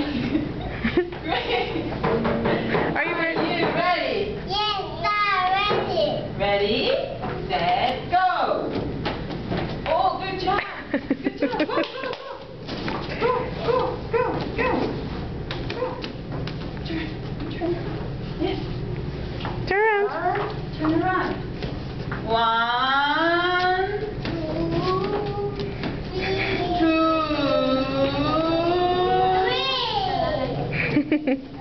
Great. Are you ready? Are you ready? Yes, I'm ready. Ready, set, go. Oh, good job. Good job. Go, go, go. Go, go, go. Go. Turn around. Yes. Turn around. Turn around. 1, 2, 3.